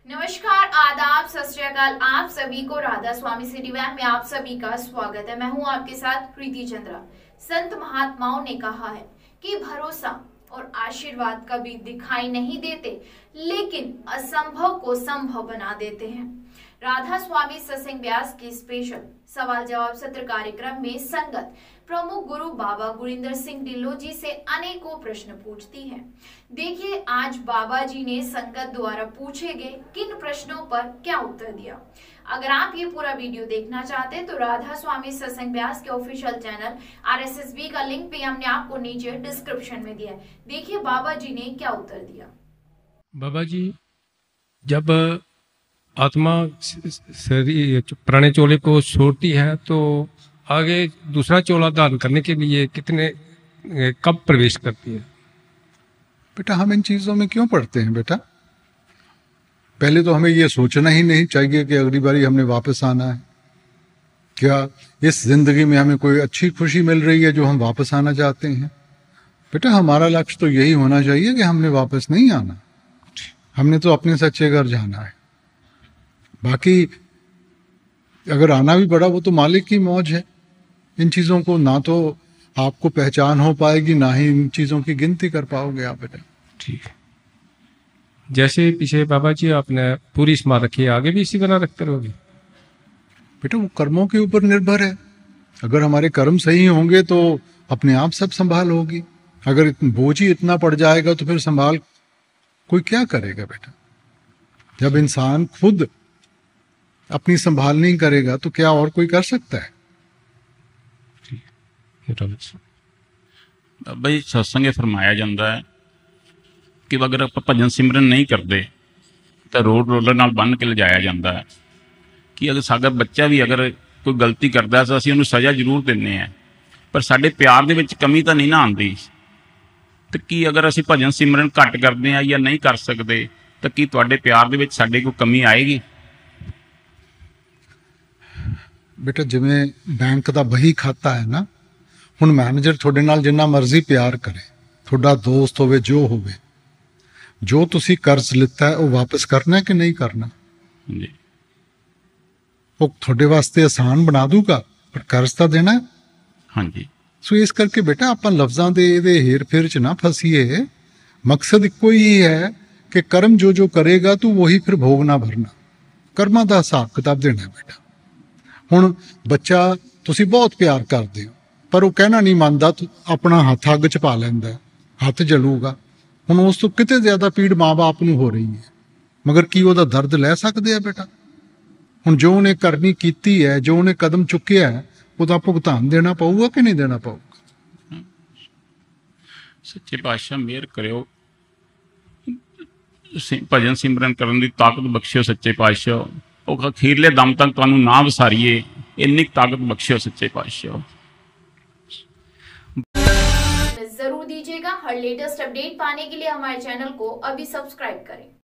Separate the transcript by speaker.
Speaker 1: नमस्कार, आदाब, सत श्री अकाल। आप सभी को राधा स्वामी सिटी वैन में आप सभी का स्वागत है। मैं हूं आपके साथ प्रीति चंद्रा। संत महात्माओं ने कहा है कि भरोसा और आशीर्वाद कभी दिखाई नहीं देते, लेकिन असंभव को संभव बना देते हैं। राधा स्वामी सत्संग व्यास के स्पेशल सवाल जवाब सत्र कार्यक्रम में संगत प्रमुख गुरु बाबा गुरिंदर सिंह ढिल्लों जी से अनेकों प्रश्न पूछती है। देखिए आज बाबा जी ने संगत द्वारा पूछे गए किन प्रश्नों पर क्या उत्तर दिया। अगर आप ये पूरा वीडियो देखना चाहते हैं तो राधा स्वामी सत्संग व्यास के ऑफिशियल चैनल RSSB का लिंक भी हमने आपको नीचे डिस्क्रिप्शन में दिया है। देखिए बाबा जी ने क्या उत्तर दिया।
Speaker 2: बाबा जी, जब आत्मा शरीर पुराने चोले को छोड़ती है तो आगे दूसरा चोला धारण करने के लिए कब प्रवेश करती है?
Speaker 3: बेटा, हम इन चीज़ों में क्यों पढ़ते हैं बेटा? पहले तो हमें ये सोचना ही नहीं चाहिए कि अगली बारी हमने वापस आना है। क्या इस जिंदगी में हमें कोई अच्छी खुशी मिल रही है जो हम वापस आना चाहते हैं? बेटा, हमारा लक्ष्य तो यही होना चाहिए कि हमने वापस नहीं आना, हमने तो अपने सच्चे घर जाना है। बाकी अगर आना भी पड़ा वो तो मालिक की मौज है। इन चीज़ों को ना तो आपको पहचान हो पाएगी, ना ही इन चीज़ों की गिनती कर पाओगे आप बेटा।
Speaker 2: ठीक है, जैसे पीछे बाबा जी आपने पूरी स्मारत रखी है, आगे भी इसी तरह रखते रहोगे?
Speaker 3: बेटा, वो कर्मों के ऊपर निर्भर है। अगर हमारे कर्म सही होंगे तो अपने आप सब संभाल होगी। अगर बोझ ही इतना पड़ जाएगा तो फिर संभाल कोई क्या करेगा बेटा? जब इंसान खुद अपनी संभाल नहीं करेगा तो क्या और कोई कर सकता है?
Speaker 4: भाई सत्संग फरमाया जाता है कि अगर आप भजन सिमरन नहीं करते तो रोड रोलर नाल बन के लिजाया जाता है कि अगर साਡਾ बच्चा भी अगर कोई गलती करता है तो असं उन्हें सज़ा जरूर देने हैं, पर साढ़े प्यार दे विच कमी तो नहीं ना आती। तो कि अगर असीं भजन सिमरन घट करते हैं या नहीं कर सकते तो कि तुहाडे प्यार दे विच साडे कोई कमी आएगी?
Speaker 3: बेटा, जिवें बैंक का बही खाता है ना, हुण मैनेजर थोड़े नाल जिन्ना मर्जी प्यार करे, थोड़ा दोस्त होवे जो होवे, जो तुसी कर्ज लिता है वो वापस करना है कि नहीं करना?
Speaker 4: जी,
Speaker 3: वो थोड़े वास्ते आसान बना दूगा, पर कर्ज तो देना है।
Speaker 4: हाँ जी।
Speaker 3: सो इस करके बेटा आप लफ्जां दे हेर फेर च ना फसीए। मकसद इक्को ही है कि कर्म जो जो करेगा तो वही फिर भोगना भरना, कर्मां दा हिसाब किताब देना है बेटा। हुण बच्चा तुसी बहुत प्यार करते हो पर वो कहना नहीं मानता, तो अपना हथ अग च पा लैंदा है, हथ जलूगा। हुण उस तो किते ज्यादा पीड़ माँ बाप नूं हो रही है, मगर की उहदा दर्द लै सकदे आ बेटा? हुण जो उन्हें करनी कीती है, जो उन्हें कदम चुकिया है, उसदा भुगतान देना पऊगा कि नहीं देना पऊगा?
Speaker 4: सच्चे पातशाह मेहर करो, भजन सिमरन करने की ताकत बख्शियो सच्चे पातशाह। और अखीरले दम तक तुहानूं ना विसारीए, इन्नी ताकत बख्शियो सच्चे पातशाह।
Speaker 1: जरूर दीजिएगा। हर लेटेस्ट अपडेट पाने के लिए हमारे चैनल को अभी सब्सक्राइब करें।